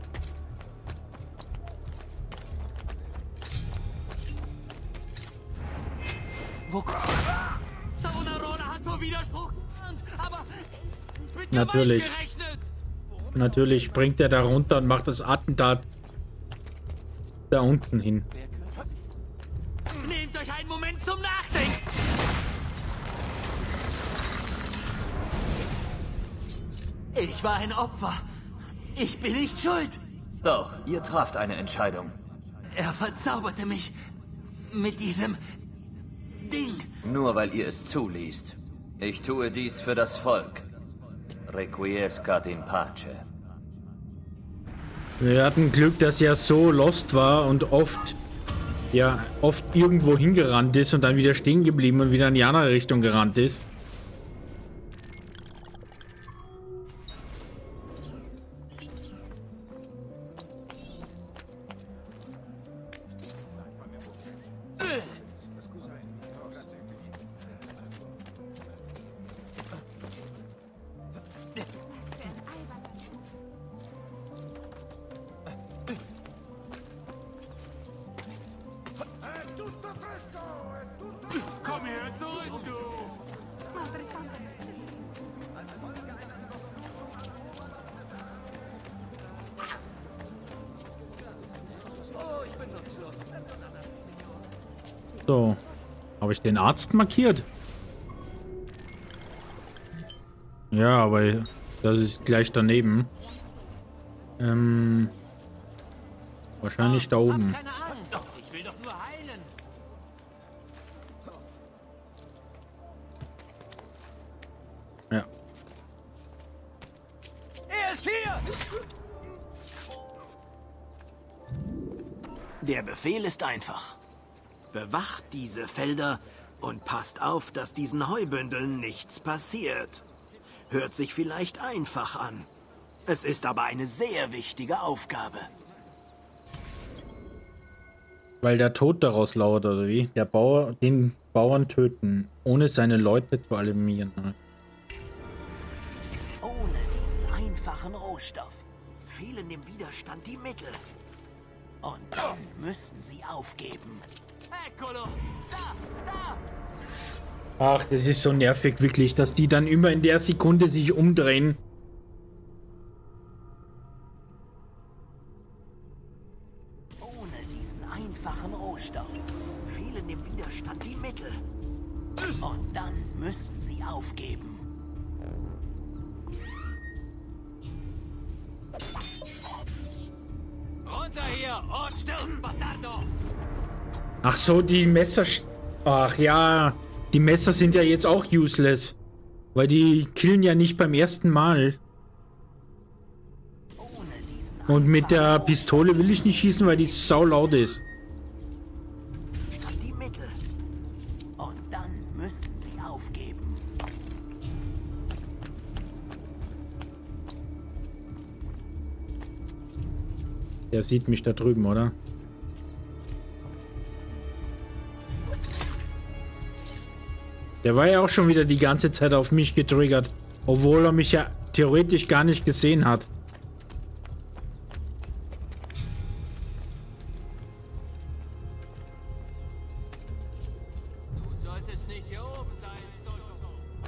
Savonarola hat vor Widerspruch gewarnt, aber mit Natürlich. Gewalt gerechnet. Natürlich springt er da runter und macht das Attentat da unten hin. Nehmt euch einen Moment zum Nachdenken. Ich war ein Opfer. Ich bin nicht schuld. Doch, ihr traft eine Entscheidung. Er verzauberte mich mit diesem Ding. Nur weil ihr es zuließt. Ich tue dies für das Volk. Requiescat in pace. Wir hatten Glück, dass er so lost war und oft irgendwo hingerannt ist und dann wieder stehen geblieben und wieder in die andere Richtung gerannt ist. Komm her zurück, du! So. Habe ich den Arzt markiert? Ja, aber das ist gleich daneben. Wahrscheinlich da oben. Keine Angst. Ich will doch nur heilen. Ja. Er ist hier! Der Befehl ist einfach. Bewacht diese Felder und passt auf, dass diesen Heubündeln nichts passiert. Hört sich vielleicht einfach an. Es ist aber eine sehr wichtige Aufgabe. Weil der Tod daraus lauert, oder wie? Der Bauer, den Bauern töten, ohne seine Leute zu alarmieren. Ohne diesen einfachen Rohstoff fehlen dem Widerstand die Mittel. Und dann müssen sie aufgeben. Eccolo! Da! Ach, das ist so nervig, wirklich, dass die dann immer in der Sekunde sich umdrehen. Ohne diesen einfachen Rohstoff fehlen dem Widerstand die Mittel. Und dann müssen sie aufgeben. Runter hier und stirb, Bastardo! Ach so, die Messer... Ach ja, die Messer sind ja jetzt auch useless. Weil die killen ja nicht beim ersten Mal. Und mit der Pistole will ich nicht schießen, weil die sau laut ist. Die Mittel. Und dann müssen sie aufgeben. Der sieht mich da drüben, oder? Der war ja auch schon wieder die ganze Zeit auf mich getriggert, obwohl er mich ja theoretisch gar nicht gesehen hat. Du solltest nicht hier oben sein, Stolzo.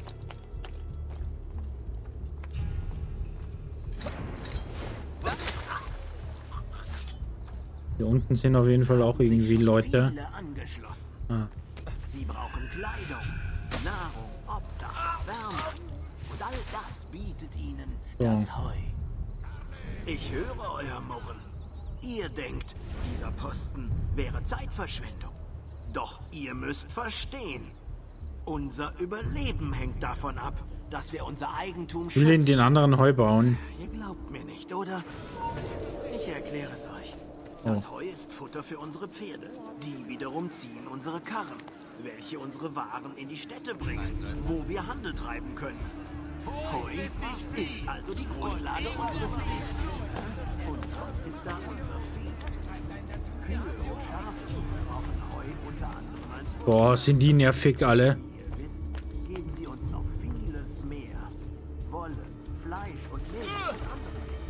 Hier unten sind auf jeden Fall auch irgendwie Leute. Viele angeschlossen. Ah. Sie brauchen Kleidung, Nahrung, Obdach. Wärme. Und all das bietet ihnen das Heu. Ich höre euer Murren. Ihr denkt, dieser Posten wäre Zeitverschwendung. Doch ihr müsst verstehen, unser Überleben hängt davon ab, dass wir unser Eigentum schützen. Ich will in den anderen Heu bauen. Ihr glaubt mir nicht, oder? Ich erkläre es euch. Das Heu ist Futter für unsere Pferde. Die wiederum ziehen unsere Karren, welche unsere Waren in die Städte bringen, wo wir Handel treiben können. Heu ist also die Grundlage unseres Lebens. Und dort ist da unser Vieh. Kühe und Schafe brauchen Heu unter anderem als Futter. Boah, sind die nervig alle. Geben sie uns noch vieles mehr. Wolle, Fleisch und Milch und anderes.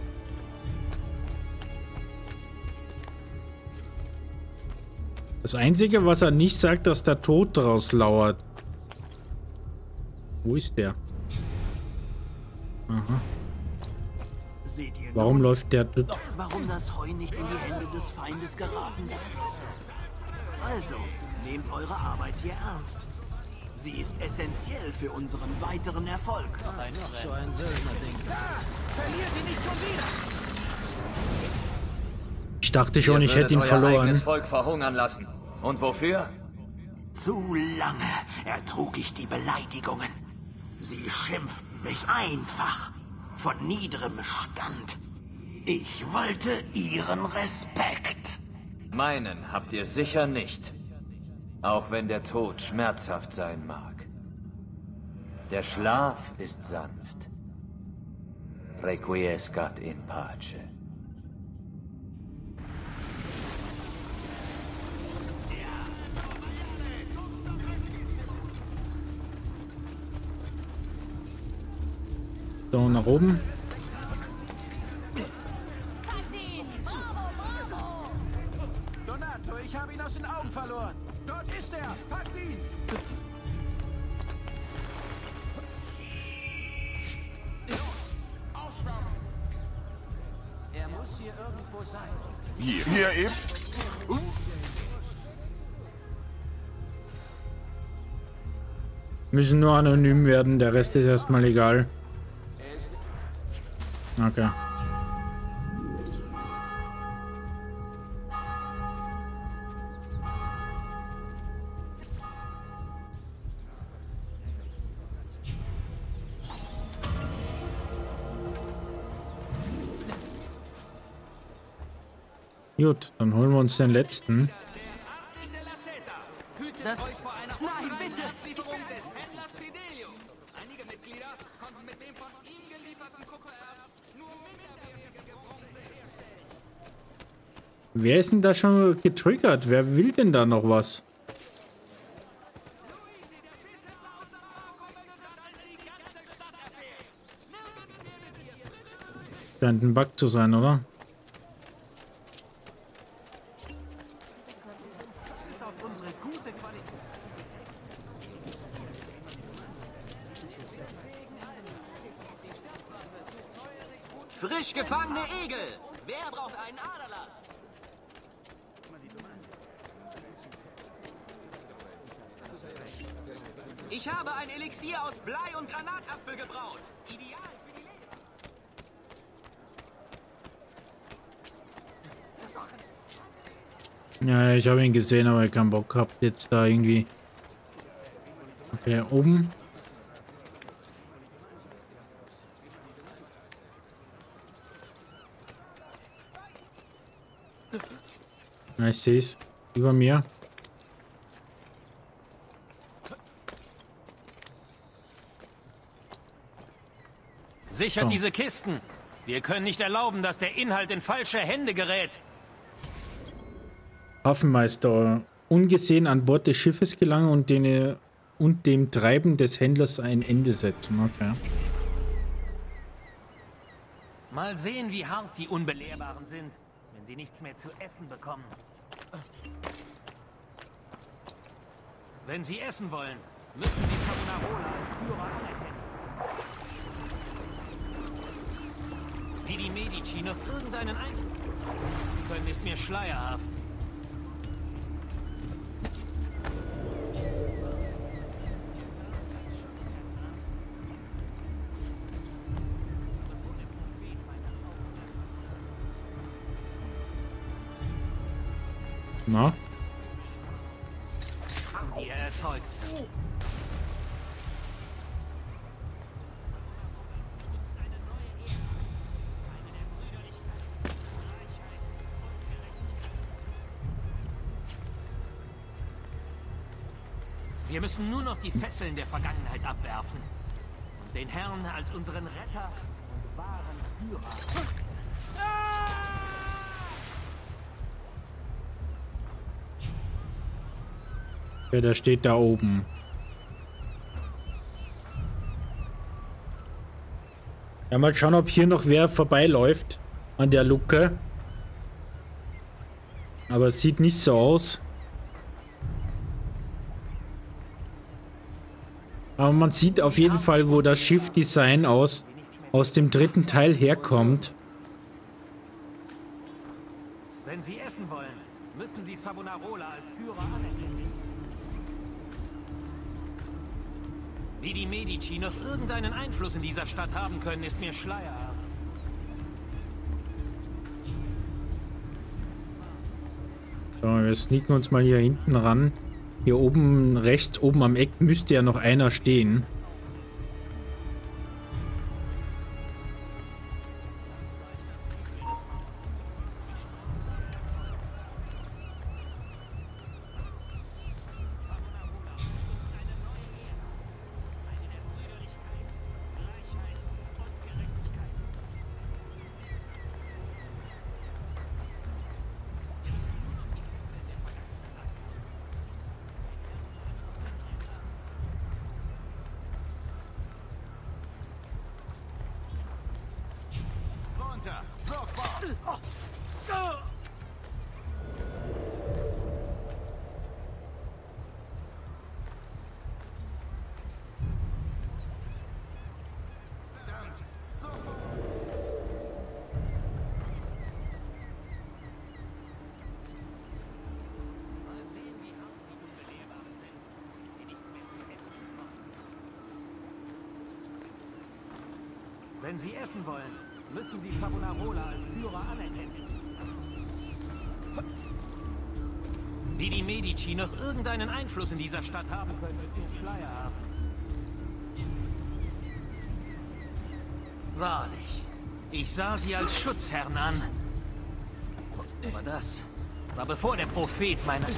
Das Einzige, was er nicht sagt, dass der Tod draus lauert. Wo ist der? Aha. Seht ihr Warum nun, läuft der... warum das Heu nicht in die Hände des Feindes geraten darf? Also, nehmt eure Arbeit hier ernst. Sie ist essentiell für unseren weiteren Erfolg. So ein Söldner-Ding. Verliert ihn nicht schon wieder! Ich dachte schon, ich hätte ihn Euer verloren. eigenes Volk verhungern lassen. Und wofür? Zu lange ertrug ich die Beleidigungen. Sie schimpften mich einfach, von niederem Stand. Ich wollte ihren Respekt. Meinen habt ihr sicher nicht. Auch wenn der Tod schmerzhaft sein mag. Der Schlaf ist sanft. Requiescat in pace. So, nach oben. Donato, ich habe ihn aus den Augen verloren. Dort ist er. Packt ihn. Er muss hier irgendwo sein. Hier eben. Müssen nur anonym werden, der Rest ist erstmal egal. Okay. Gut, dann holen wir uns den letzten. Das... Nein, bitte! Des Händlers Fidelio. Einige Mitglieder konnten mit dem von ihm gelieferten Kupfererz nur minderwertige Bronze herstellen. Wer ist denn da schon getriggert? Wer will denn da noch was? Scheint ein Bug zu sein, oder? Frisch gefangene Igel! Wer braucht einen Aderlass? Ich habe ein Elixier aus Blei und Granatapfel gebraut. Ideal für die Leber. Ja, ich habe ihn gesehen, aber ich keinen Bock gehabt, jetzt da irgendwie. Okay, oben. Ja, ich sehe es. Über mir. Sichert diese Kisten. Wir können nicht erlauben, dass der Inhalt in falsche Hände gerät. Hafenmeister. Ungesehen an Bord des Schiffes gelangen und dem Treiben des Händlers ein Ende setzen. Okay. Mal sehen, wie hart die Unbelehrbaren sind, wenn sie nichts mehr zu essen bekommen. Wenn sie essen wollen, müssen sie Savonarola als Führer anerkennen. Wie die Medici noch irgendeinen Einfluss können, ist mir schleierhaft. Na? Die er erzeugt. Wir müssen nur noch die Fesseln der Vergangenheit abwerfen und den Herrn als unseren Retter und wahren Führer. Ja, der steht da oben. Ja, mal schauen, ob hier noch wer vorbeiläuft an der Luke. Aber es sieht nicht so aus. Aber man sieht auf jeden Fall, wo das Schiffdesign aus dem dritten Teil herkommt. Wenn Sie essen wollen, müssen Sie Savonarola als Führer anerkennen. Wie die Medici noch irgendeinen Einfluss in dieser Stadt haben können, ist mir schleierhaft. So, wir sneaken uns mal hier hinten ran. Hier oben, rechts oben am Eck müsste ja noch einer stehen. Wenn Sie essen wollen, müssen Sie Savonarola als Führer anerkennen. Wie die Medici noch irgendeinen Einfluss in dieser Stadt haben können, ist mir schleierhaft. Wahrlich, ich sah sie als Schutzherrn an. Aber das war bevor der Prophet meine...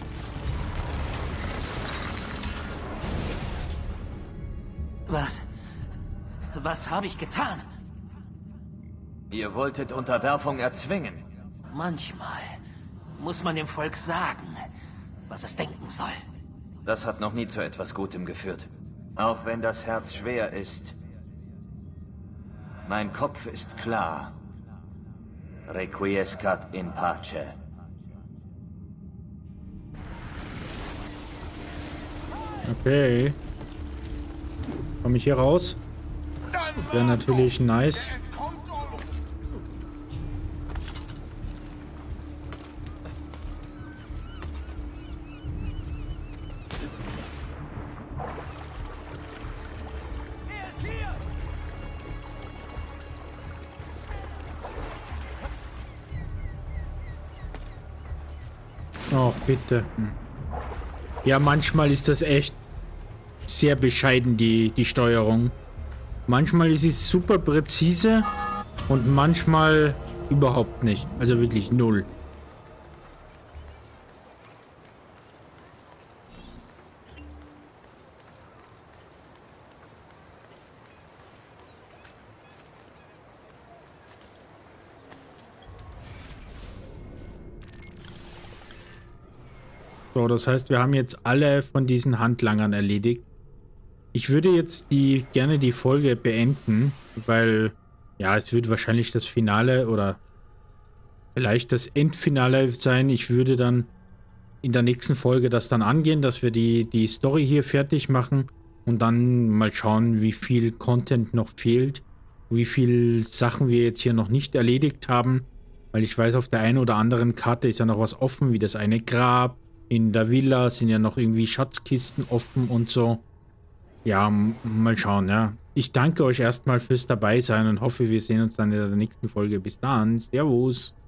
Was habe ich getan? Ihr wolltet Unterwerfung erzwingen. Manchmal muss man dem Volk sagen, was es denken soll. Das hat noch nie zu etwas Gutem geführt. Auch wenn das Herz schwer ist. Mein Kopf ist klar. Requiescat in pace. Okay. Komme ich hier raus? Wäre natürlich nice. Ach, bitte. Ja, manchmal ist das echt sehr bescheiden, die Steuerung. Manchmal ist es super präzise und manchmal überhaupt nicht. Also wirklich null. So, das heißt, wir haben jetzt alle von diesen Handlangern erledigt. Ich würde jetzt gerne die Folge beenden, weil, ja, es wird wahrscheinlich das Finale oder vielleicht das Endfinale sein. Ich würde dann in der nächsten Folge das dann angehen, dass wir die Story hier fertig machen und dann mal schauen, wie viel Content noch fehlt, wie viel Sachen wir jetzt hier noch nicht erledigt haben, weil ich weiß, auf der einen oder anderen Karte ist ja noch was offen, wie das eine Grab. In der Villa sind ja noch irgendwie Schatzkisten offen und so. Ja, mal schauen, ja. Ich danke euch erstmal fürs Dabeisein und hoffe, wir sehen uns dann in der nächsten Folge. Bis dann. Servus.